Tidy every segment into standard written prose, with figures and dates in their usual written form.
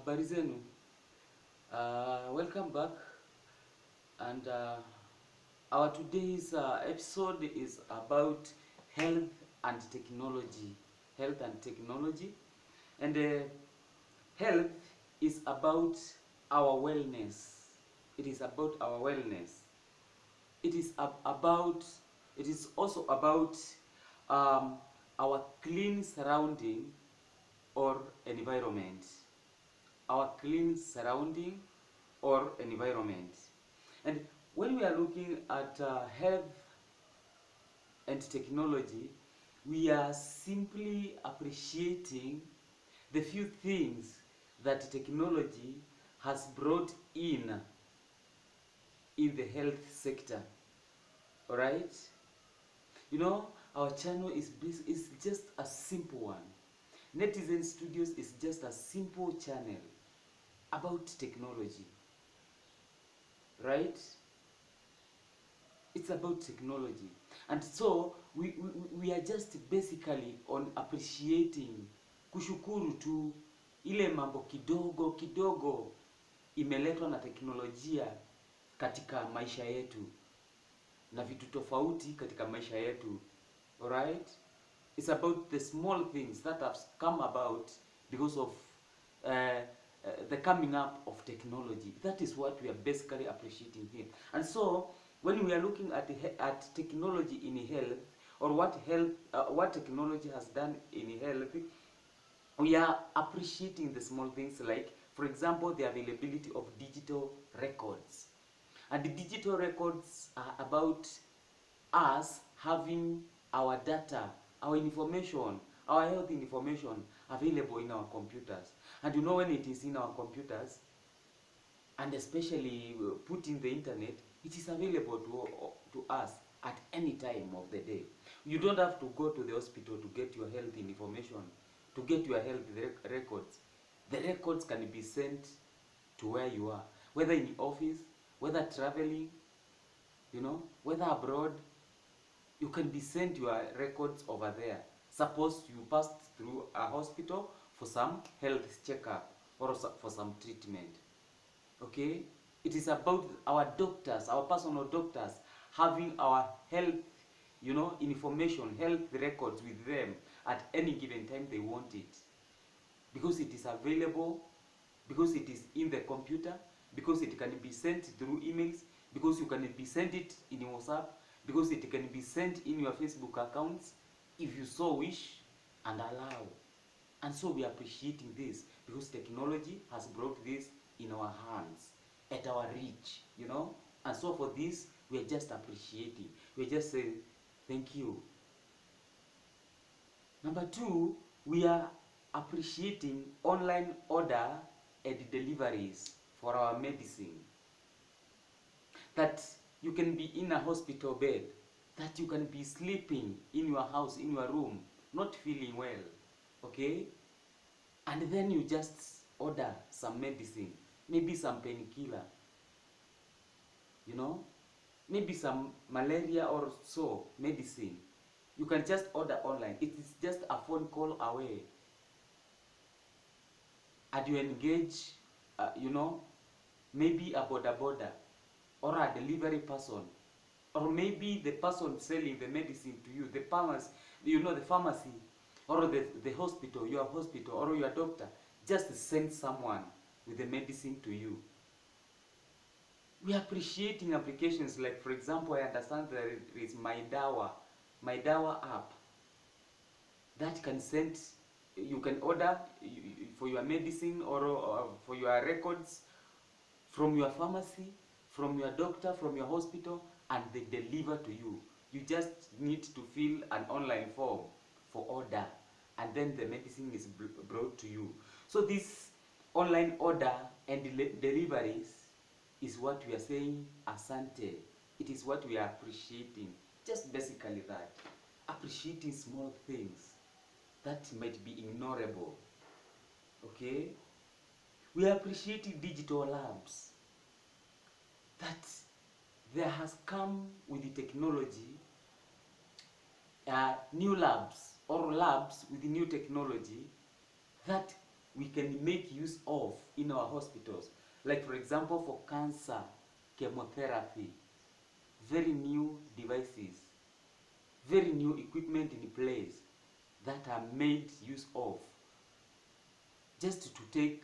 Habari zenu. Welcome back, and our today's episode is about health and technology. Health and technology, and health is about our wellness. It is about our wellness. It is about. It is also about um, our clean surrounding or environment. Our clean surrounding or environment. And when we are looking at health and technology, we are simply appreciating the few things that technology has brought in the health sector. All right? You know, our channel is just a simple one. Netizen Studios is just a simple channel about technology. Right? It's about technology. And so we are just basically on appreciating, kushukuru tu ile mambo kidogo kidogo imeletwa na teknolojia katika maisha yetu na vitu tofauti katika maisha yetu. Alright? It's about the small things that have come about because of the coming up of technology. That is what we are basically appreciating here. And so when we are looking at technology in health, or what technology has done in health, we are appreciating the small things, like, for example, the availability of digital records. And the digital records are about us having our data, our information, our health information available in our computers. And you know, when it is in our computers, and especially put in the internet, it is available to us at any time of the day. You don't have to go to the hospital to get your health information, to get your health records. The records can be sent to where you are, whether in the office, whether traveling, you know, whether abroad. You can be sent your records over there. Suppose you passed through a hospital for some health checkup or for some treatment. Okay? It is about our doctors, our personal doctors, having our health, you know, information, health records with them at any given time they want it. Because it is available, because it is in the computer, because it can be sent through emails, because you can be sent it in WhatsApp, because it can be sent in your Facebook accounts, if you so wish and allow. And so we are appreciating this because technology has brought this in our hands, at our reach, you know. And so for this, we are just appreciating. We are just saying, thank you. Number two, we are appreciating online order and deliveries for our medicine. That you can be in a hospital bed, that you can be sleeping in your house, in your room, not feeling well, okay? And then you just order some medicine, maybe some painkiller, you know, maybe some malaria or so medicine. You can just order online. It is just a phone call away. And you engage, you know, maybe a border or a delivery person, or maybe the person selling the medicine to you, the pharmacy, you know, the pharmacy, or the hospital, your hospital, or your doctor, just send someone with the medicine to you. We are appreciating applications like, for example, I understand there is MyDawa app that can send, you can order for your medicine or for your records from your pharmacy, from your doctor, from your hospital, and they deliver to you. You just need to fill an online form for order, and then the medicine is brought to you. So this online order and deliveries is what we are saying asante. It is what we are appreciating. Just basically that. Appreciating small things that might be ignorable. Okay? We are appreciating digital labs. That there has come with the technology new labs or labs with the new technology that we can make use of in our hospitals. Like for example, for cancer, chemotherapy, very new devices, very new equipment in place that are made use of just to take,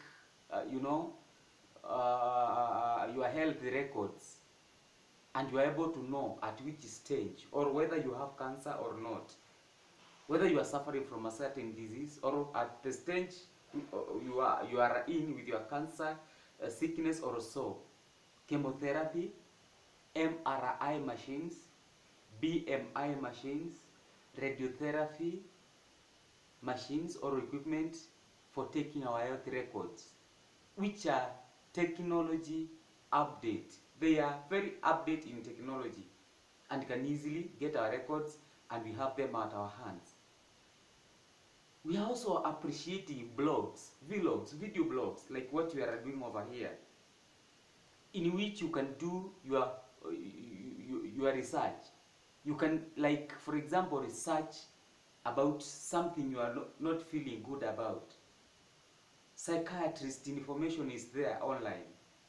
your health records, and you are able to know at which stage or whether you have cancer or not, whether you are suffering from a certain disease or at the stage you are in with your cancer sickness or so. Chemotherapy, MRI machines, BMI machines, radiotherapy machines or equipment for taking our health records, which are technology update. They are very update in technology and can easily get our records, and we have them at our hands. We are also appreciating blogs, vlogs, video blogs, like what we are doing over here, in which you can do your research. You can, like for example, research about something you are not feeling good about. Psychiatrist information is there online,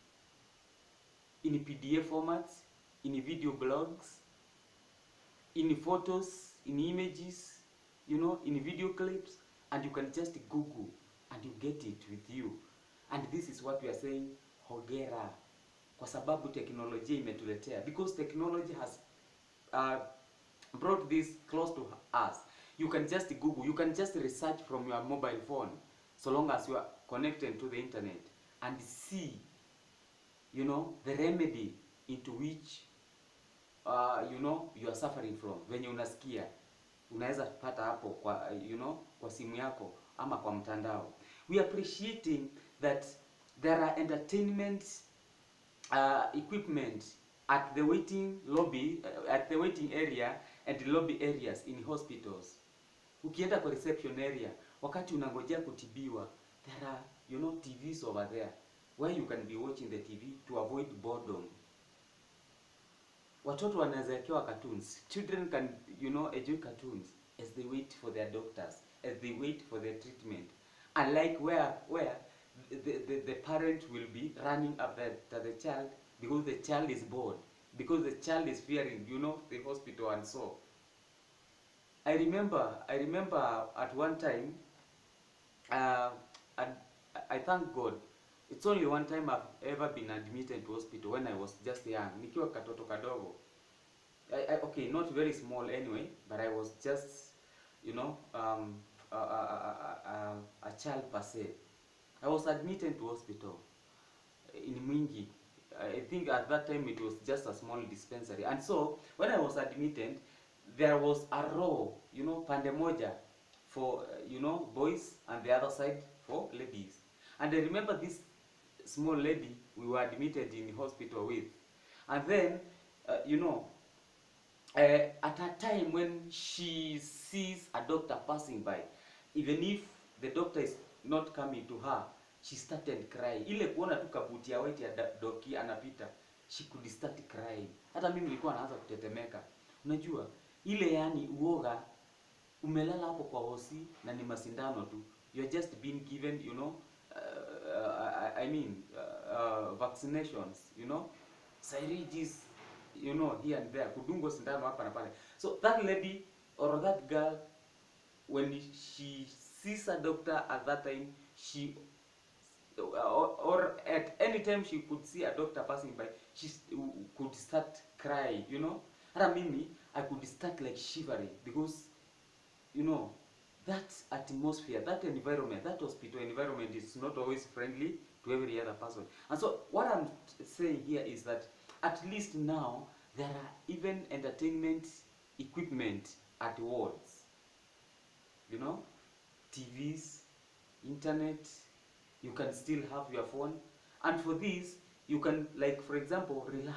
in PDF formats, in video blogs, in photos, in images, in video clips, and you can just Google and you get it with you. And this is what we are saying, hongera, kwa sababu teknolojia imetuletea, because technology has brought this close to us. You can just Google, you can just research from your mobile phone, so long as you are connected to the internet, and see, the remedy into which you are suffering from. Venye unasikia unaweza pata hapo kwa kwa simu yako ama kwa mtandao. We appreciating that there are entertainment equipment at the waiting lobby, at the waiting area and the lobby areas in hospitals. Ukienda kwa reception area, wakati unangojea kutibiwa, there are TVs over there where you can be watching the TV to avoid boredom. Watoto wanawekewa cartoons. Children can enjoy cartoons as they wait for their doctors, as they wait for their treatment. Unlike where the parent will be running after the child because the child is bored, because the child is fearing the hospital and so. I remember at one time, I thank God, it's only one time I've ever been admitted to hospital, when I was just young. Nikiwa katoto kadogo. Okay, not very small anyway, but I was just, a child per se. I was admitted to hospital in Mwingi. I think at that time it was just a small dispensary. And so, when I was admitted, there was a row, pande moja for, boys, and the other side for ladies. And I remember this small lady we were admitted in hospital with. And then, at a time when she sees a doctor passing by, even if the doctor is not coming to her, she started crying. Ile kuona tu kabuti ya white ya doki anapita, she could start crying. Hata mimi nilikuwa naanza kutetemeka. Unajua, ile yani uoga, umelala hapo kwa hosi na ni masindano tu. You're just being given, vaccinations, syringes, here and there, kudungo sindano hapa na pale. So that lady or that girl, when she sees a doctor at that time, she or at any time she could see a doctor passing by, she could start crying, Hata mimi, I could start like shivering, because that atmosphere, that environment, that hospital environment is not always friendly to every other person. And so what I'm saying here is that at least now there are even entertainment equipment at wards. TVs, internet, you can still have your phone. And for this, you can, like for example, relax.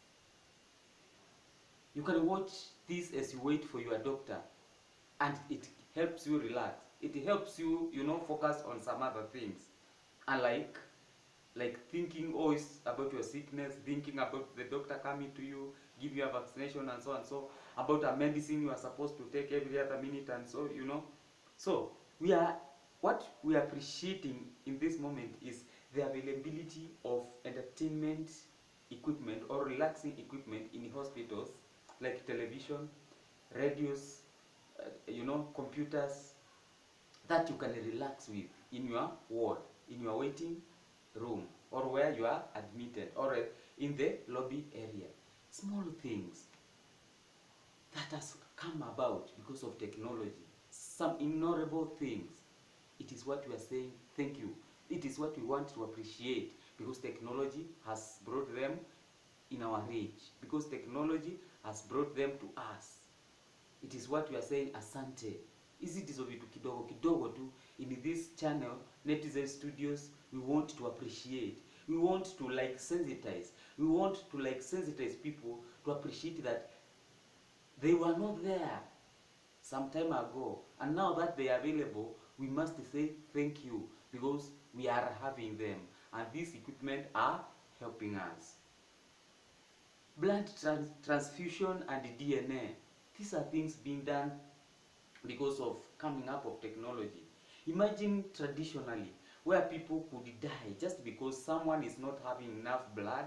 You can watch this as you wait for your doctor, and it helps you relax. It helps you, focus on some other things. And like thinking always about your sickness, thinking about the doctor coming to you, give you a vaccination and so, about a medicine you are supposed to take every other minute and so, So, we are what we are appreciating in this moment is the availability of entertainment equipment or relaxing equipment in hospitals, like television, radios, computers, that you can relax with in your ward, in your waiting room, or where you are admitted, or in the lobby area. Small things that has come about because of technology, some ignorable things. It is what we are saying thank you. It is what we want to appreciate, because technology has brought them in our reach, because technology has brought them to us. It is what we are saying asante. Hizi ndizo vitu kidogo kidogo tu in this channel Netizen Studios we want to appreciate. We want to sensitize. We want to sensitize people to appreciate that they were not there some time ago, and now that they are available, we must say thank you, because we are having them, and these equipment are helping us. Blood transfusion and DNA. These are things being done because of coming up of technology. Imagine traditionally where people could die just because someone is not having enough blood,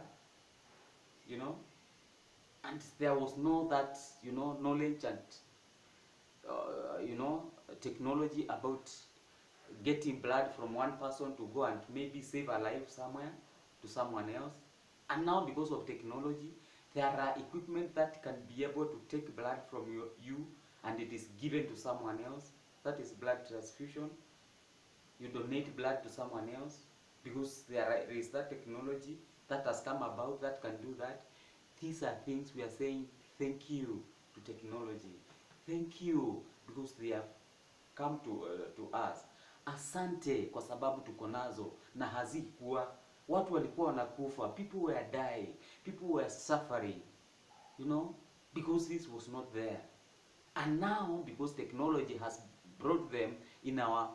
and there was no that, knowledge and, technology about getting blood from one person to go and maybe save a life somewhere to someone else. And now because of technology, there are equipment that can be able to take blood from you and it is given to someone else. That is blood transfusion. You donate blood to someone else because there is that technology that has come about that can do that. These are things we are saying thank you to technology. Thank you because they have come to us. Asante kwa sababu tuko nazo na hazikuwa. Watu walikuwa wanakufa, people were dying, people were suffering, because this was not there. And now, because technology has brought them in our,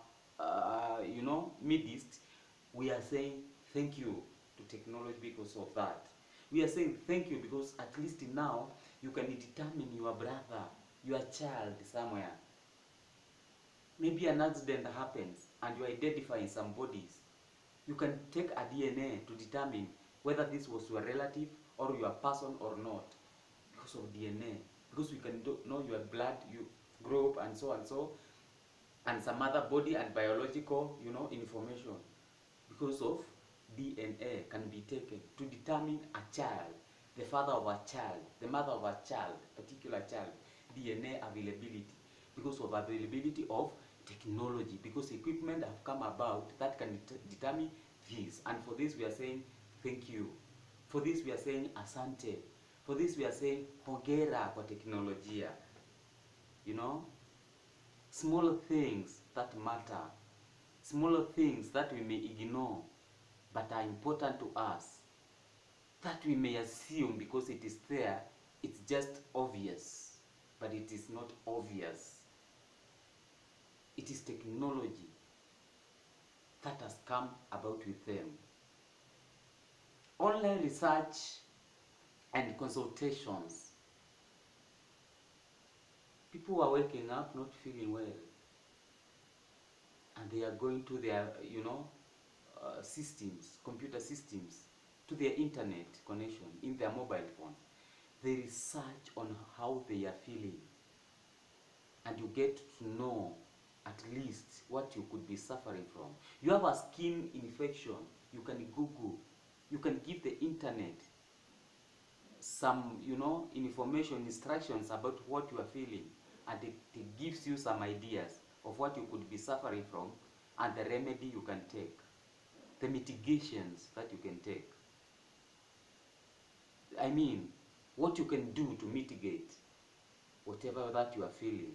midst, we are saying thank you to technology because of that. We are saying thank you because at least now you can determine your brother, your child somewhere. Maybe an accident happens and you identify some bodies. You can take a DNA to determine whether this was your relative or your person or not, because of DNA. Because we can know your blood, you grow up and so, and some other body and biological, information. Because of DNA can be taken to determine a child, the father of a child, the mother of a child, particular child, DNA availability, because of availability of technology, because equipment have come about that can determine this. And for this we are saying thank you. For this we are saying asante. For this we are saying hongera kwa teknolojia. Small things that matter, small things that we may ignore but are important to us, that we may assume because it is there, it's just obvious, but it is not obvious. It is technology that has come about with them. Online research and consultations. People are waking up not feeling well, and they are going to their, systems, computer systems, to their internet connection in their mobile phone. They research on how they are feeling, and you get to know at least what you could be suffering from. You have a skin infection, you can Google, you can give the internet some, information, instructions about what you are feeling, and it gives you some ideas of what you could be suffering from and the remedy you can take, the mitigations that you can take. I mean, what you can do to mitigate whatever that you are feeling.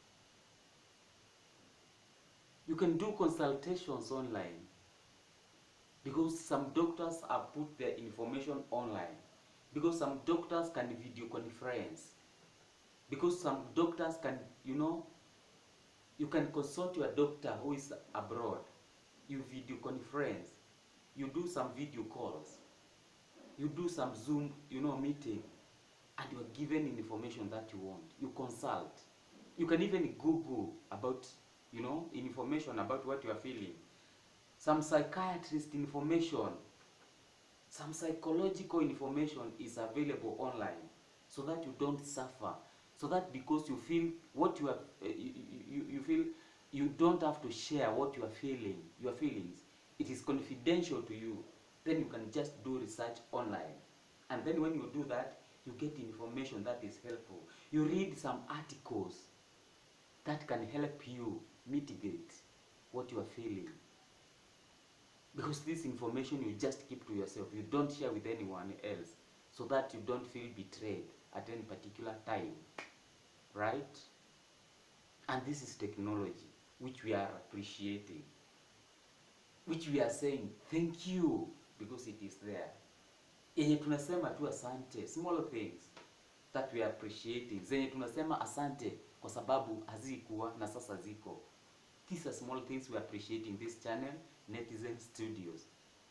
You can do consultations online, because some doctors have put their information online, because some doctors can video conference, because some doctors can, you can consult your doctor who is abroad. You video conference, you do some video calls, you do some Zoom, meeting, and you are given information that you want. You consult. You can even Google about you know, information about what you are feeling, some psychiatrist information, some psychological information is available online, so that you don't suffer, so that because you feel what you are, you feel you don't have to share what you are feeling, your feelings. It is confidential to you. Then you can just do research online, and then when you do that, you get information that is helpful. You read some articles that can help you mitigate what you are feeling. Because this information you just keep to yourself, you don't share with anyone else, so that you don't feel betrayed at any particular time, right? And this is technology, which we are appreciating, which we are saying thank you, because it is there. Yenye tunasema tu asante, small things that we are appreciating, zenye tunasema asante kwa sababu hazikuwa na sasa ziko. These are small things we are appreciating this channel, Netizen Studios.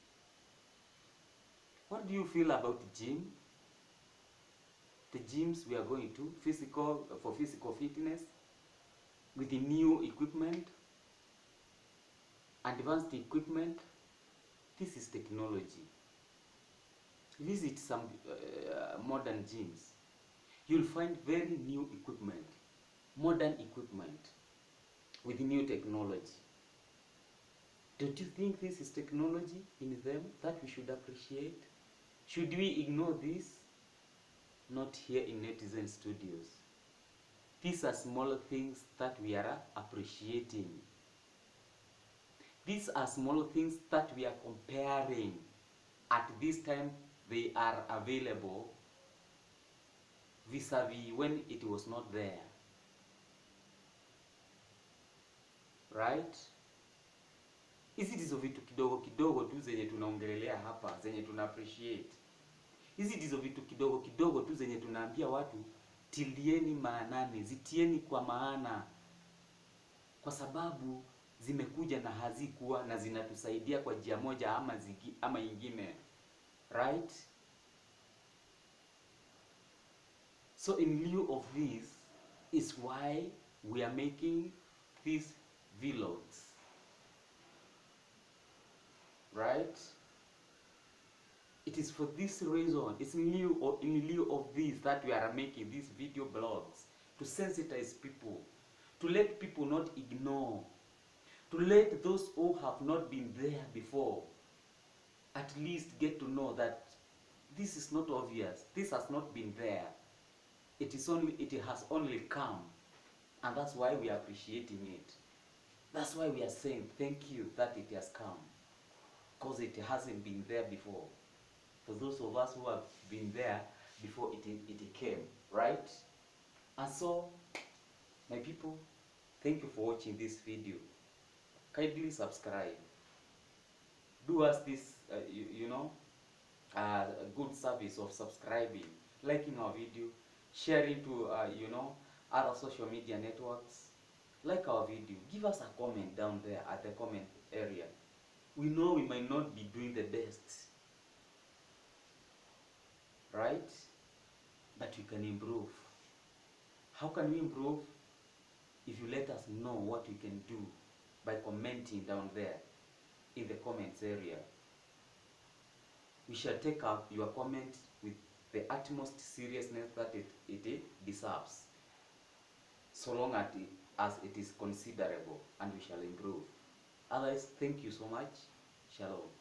What do you feel about gym? The gyms we are going to, for physical fitness, with the new equipment, advanced equipment. This is technology. Visit some modern gyms. You'll find very new equipment, modern equipment, with new technology. Don't you think this is technology in them that we should appreciate? Should we ignore this? Not here in Netizen Studios. These are small things that we are appreciating. These are small things that we are comparing. At this time, they are available vis-a-vis when it was not there. Right? Hizi ndizo vitu kidogo kidogo tu zenye tunaongelelea hapa, zenye tuna appreciate. Hizi ndizo vitu kidogo kidogo tu zenye tunaambia watu tilieni maanani, zitieni kwa maana, kwa sababu zimekuja na hazikuwa na zinatusaidia kwa njia moja ama ingine. Right? So in lieu of this is why we are making these vlogs. Right? It is for this reason, it's in lieu of this that we are making these video blogs, to sensitize people, to let people not ignore, to let those who have not been there before at least get to know that this is not obvious, this has not been there. It has only come, and that's why we are appreciating it. That's why we are saying thank you that it has come, because it hasn't been there before. For those of us who have been there before it came, right? And so, my people, thank you for watching this video. Kindly subscribe. Do us this, a good service of subscribing, liking our video, sharing to, other social media networks. Like our video. Give us a comment down there at the comment area. We know we might not be doing the best, right? But we can improve. How can we improve? If you let us know what we can do by commenting down there in the comments area. We shall take up your comment with the utmost seriousness that it deserves, so long as it is considerable, and we shall improve. Otherwise, thank you so much. Shalom.